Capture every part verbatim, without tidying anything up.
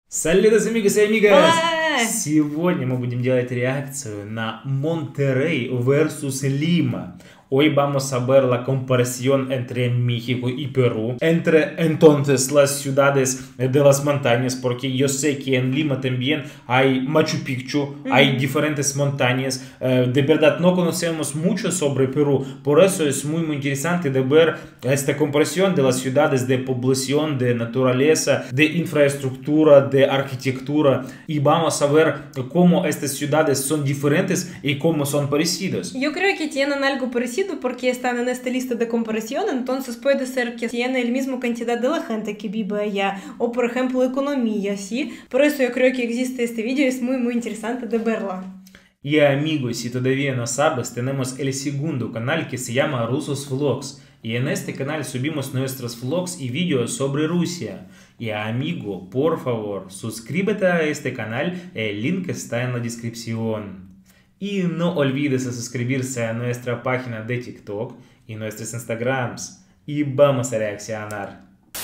Saludos, amigos y amigas! Hola. Сегодня мы будем делать реакцию на Monterrey versus Lima. Hoy vamos a ver la comparación entre México y Perú, entre entonces las ciudades de las montañas, porque yo sé que en Lima también hay Machu Picchu, mm-hmm. hay diferentes montañas. De verdad no conocemos mucho sobre Perú, por eso es muy, muy interesante de ver esta comparación de las ciudades, de población, de naturaleza, de infraestructura, de arquitectura, y vamos a ver cómo estas ciudades son diferentes y cómo son parecidas. Yo creo que tienen algo parecido porque están en esta lista de comparación, entonces puede ser que tiene el mismo cantidad de la gente que vive allá, o por ejemplo economía, ¿sí? Por eso yo creo que existe este vídeo y es muy muy interesante de verlo. Y amigos, si todavía no sabes, tenemos el segundo canal que se llama Rusos Vlogs. Y en este canal subimos nuestros vlogs y vídeos sobre Rusia. Y amigo, por favor, suscríbete a este canal, el link está en la descripción. Y no olvides suscribirse a nuestra página de TikTok y nuestros Instagrams. Y vamos a reaccionar.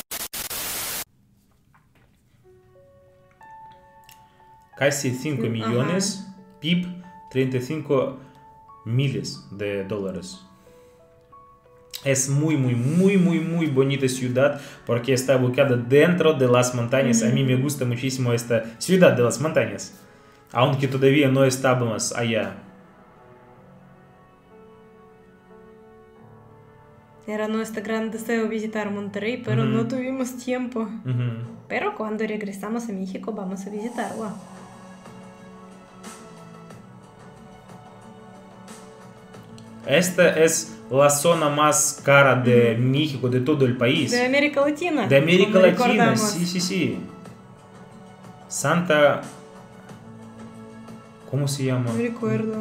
Casi cinco millones, Ajá. P I B treinta y cinco miles de dólares. Es muy, muy, muy, muy, muy bonita ciudad porque está ubicada dentro de las montañas. Mm-hmm. A mí me gusta muchísimo esta ciudad de las montañas. Aunque todavía no estábamos allá. Era nuestro gran deseo visitar Monterrey, pero uh-huh. no tuvimos tiempo. Uh-huh. Pero cuando regresamos a México vamos a visitarlo. Esta es la zona más cara de uh-huh. México, de todo el país. De América Latina. De América Latina, sí, sí, sí. Santa... ¿Cómo se llama? No recuerdo.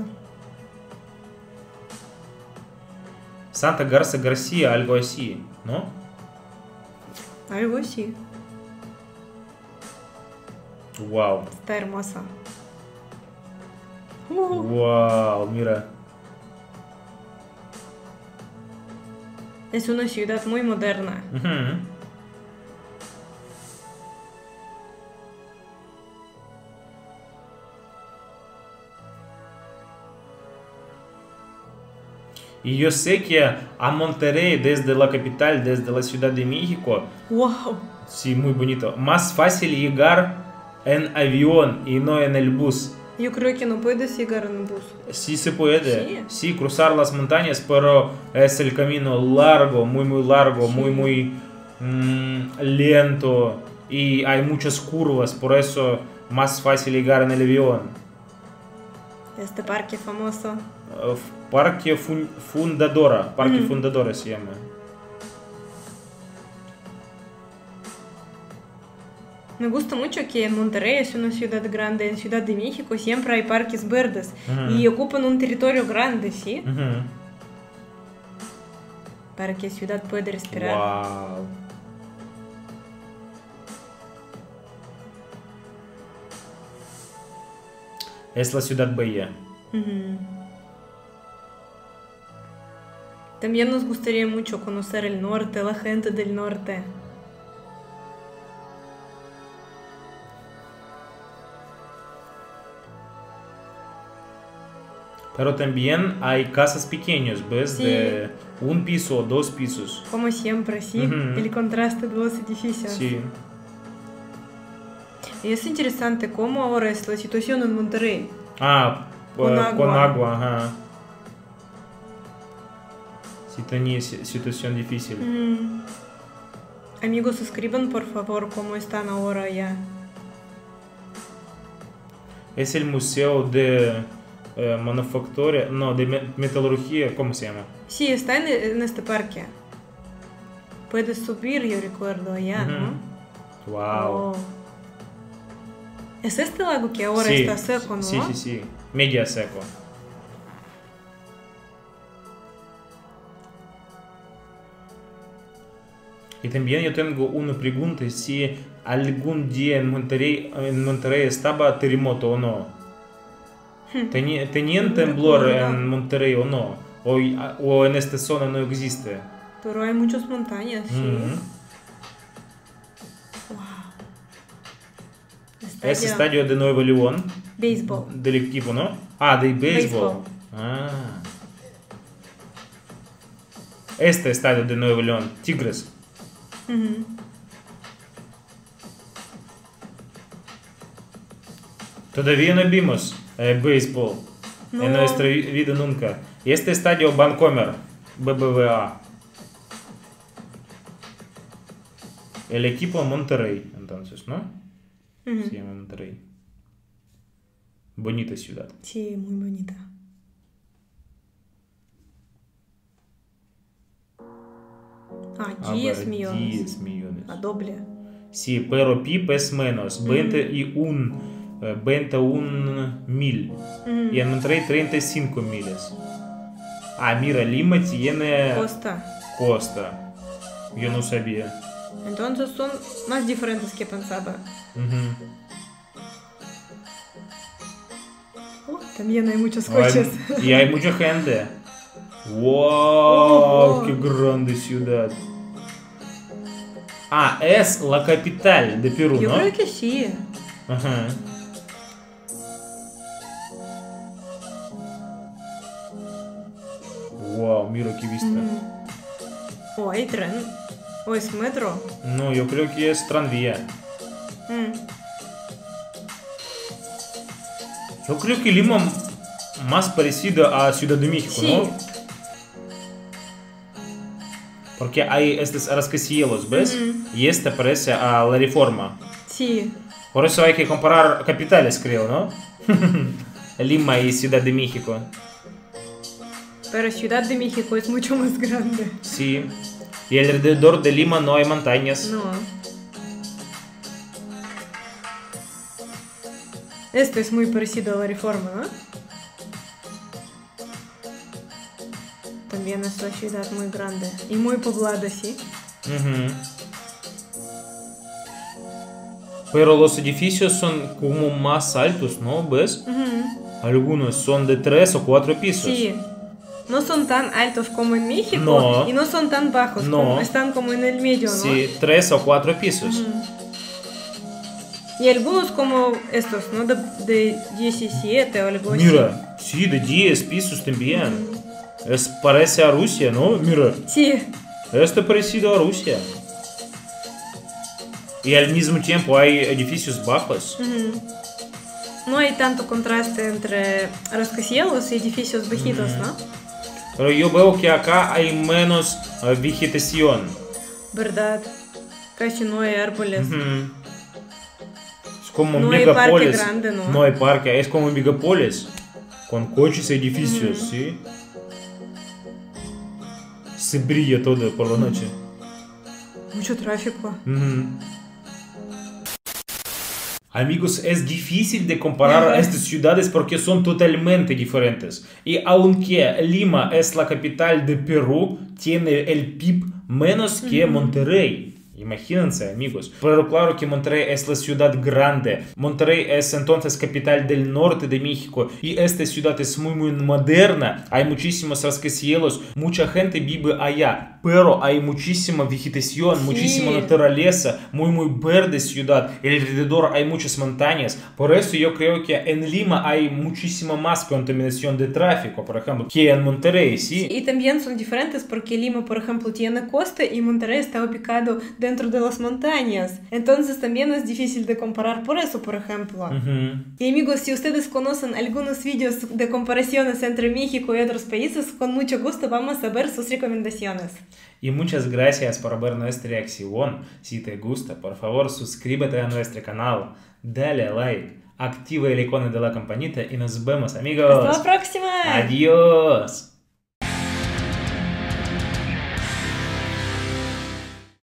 Santa Garza García, algo así, ¿no? Algo así. Wow. Está hermosa. Wow, mira. Es una ciudad muy moderna. Uh-huh. Y yo sé que a Monterrey, desde la capital, desde la Ciudad de México, wow. Sí, muy bonito, más fácil llegar en avión y no en el bus. Yo creo que no puedes llegar en bus. Sí se puede, sí, sí cruzar las montañas, pero es el camino largo, muy muy largo, sí. muy muy mmm, lento y hay muchas curvas, por eso más fácil llegar en el avión. Este parque famoso. Uh, Parque fun Fundadora, Parque mm. Fundadora se llama. Me gusta mucho que en Monterrey es una ciudad grande, en Ciudad de México siempre hay parques verdes uh-huh. y ocupan un territorio grande, ¿sí? Uh-huh. Para que la ciudad pueda respirar. Wow. Es la ciudad bella. Uh-huh. También nos gustaría mucho conocer el norte, la gente del norte. Pero también hay casas pequeñas, ¿ves? Sí. De un piso o dos pisos. Como siempre, sí. Uh-huh. El contraste de los edificios. Sí. Y es interesante cómo ahora es la situación en Monterrey. Ah, con uh, agua. Con agua, ajá. Sí, tenía situación difícil. Mm. Amigos, escriban por favor cómo están ahora allá. Es el museo de eh, manufactura, no, de me metalurgia, ¿cómo se llama? Sí, está en, en este parque. Puedes subir, yo recuerdo, allá, uh-huh. ¿no? Wow. Oh. Es este lago que ahora sí, está seco, ¿no? Sí, sí, sí, media seco. Y también yo tengo una pregunta, si algún día en Monterrey, en Monterrey estaba terremoto o no. Teni, ¿Tenían temblor en Monterrey o no? O, o en esta zona no existe. Pero hay muchas montañas, sí. Mm-hmm. Wow. Es estadio de Nuevo León. Béisbol. Del equipo, ¿no? Ah, de béisbol. Béisbol. Ah. Este estadio de Nuevo León. Tigres. Ujú. Todavía no vimos eh, béisbol No. en nuestra vi- vida nunca. Y este estadio Vancomer, B B V A. El equipo Monterrey, entonces, ¿no? Ujú. Se llama Monterrey. Bonita ciudad. Sí, muy bonita. Ah, A diez ver, millones. diez millones. A doble. Sí, pero P I B es menos, veintiuno, eh, veintiuno mil. Ujú. Y en Monterrey treinta y cinco miles. Ah, mira, Lima tiene Costa. costa. Yo no sabía. Entonces son más diferentes que pensaba. Ujú. Oh, también hay muchos Hay- coches. y hay mucha gente. ¡Wow! Oh. ¡Qué grande ciudad! Ah, es la capital de Perú, Yo ¿no? creo que sí. Ajá. ¡Wow! Mira qué vista. Ujú. O hay tren. O es metro. No, yo creo que es tranvía. Mm. Yo creo que Lima más parecida a Ciudad de México, Sí. ¿no? Porque hay estos rascacielos, ¿ves? Ujú. Y este parece a la Reforma. Sí. Por eso hay que comparar capitales, creo, ¿no? Lima y Ciudad de México. Pero Ciudad de México es mucho más grande. Sí. Y alrededor de Lima no hay montañas. No. Esto es muy parecido a la Reforma, ¿no? También es una ciudad muy grande y muy poblada, sí. Ujú. Pero los edificios son como más altos, ¿no? ¿Ves? Ujú. Algunos son de tres o cuatro pisos. Sí. No son tan altos como en México No. y no son tan bajos, No. como están como en el medio, ¿no? Sí, tres o cuatro pisos. Ujú. Y algunos como estos, ¿no? De, de diecisiete o algo así. Mira, sí, de diez pisos también. Es parece a Rusia, ¿no? Mira, Sí. esto parecido a Rusia. Y al mismo tiempo hay edificios bajos. Ujú. No hay tanto contraste entre rascacielos y edificios bajitos, ¿no? Pero yo veo que acá hay menos eh, vegetación. ¿Verdad? Casi no hay árboles. Ujú. Es como No hay megapolis. parque grande, ¿no? No hay parque, es como megapolis. Con coches y edificios, ¿sí? Se brilla todo por la noche. Mucho tráfico. Ujú. Amigos, es difícil de comparar Ajá. estas ciudades porque son totalmente diferentes. Y aunque Lima es la capital de Perú, tiene el P I B menos que Monterrey. Imagínense, amigos. Pero claro que Monterrey es la ciudad grande. Monterrey es entonces capital del norte de México. Y esta ciudad es muy, muy moderna. Hay muchísimos rascacielos. Mucha gente vive allá. Pero hay muchísima vegetación, Sí. muchísima naturaleza. Muy, muy verde ciudad. Y alrededor hay muchas montañas. Por eso yo creo que en Lima hay muchísima más contaminación de tráfico, por ejemplo, que en Monterrey, ¿sí? Y también son diferentes porque Lima, por ejemplo, tiene costa y Monterrey está ubicado dentro de las montañas. Entonces también es difícil de comparar por eso, por ejemplo. Ujú. Y amigos, si ustedes conocen algunos vídeos de comparaciones entre México y otros países, con mucho gusto vamos a ver sus recomendaciones. Y muchas gracias por ver nuestra reacción. Si te gusta, por favor, suscríbete a nuestro canal, dale like, activa el icono de la campanita y nos vemos, amigos. Hasta la próxima. Adiós.